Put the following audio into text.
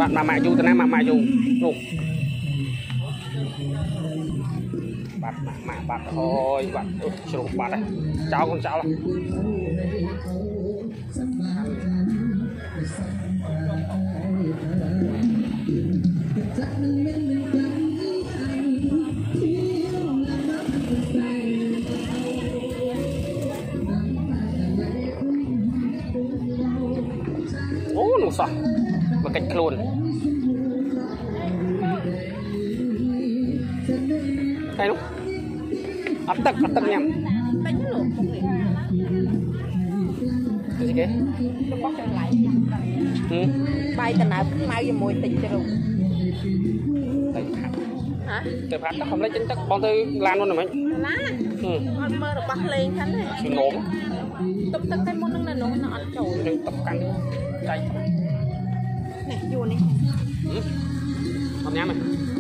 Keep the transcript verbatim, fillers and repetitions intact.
bạn mà mẹ du từ nay mà mẹ du đủ bạn mà mẹ bạn thôi bạn chụp bạn đấy cháu con cháu là ô nó sao mà cách luôn hay đúng ấp tắc ấp tắc nhầm cái gì kia bay từ nào cũng mau vô mùi tình cho rồi hả từ phát chắc không lấy chính chắc con tư lan luôn rồi mấy lá con mơ được bắt lên thánh này sự nổm tụt tắt cái món nó nó nó ăn trầu đừng tập cắn chay nè vô này không nhám này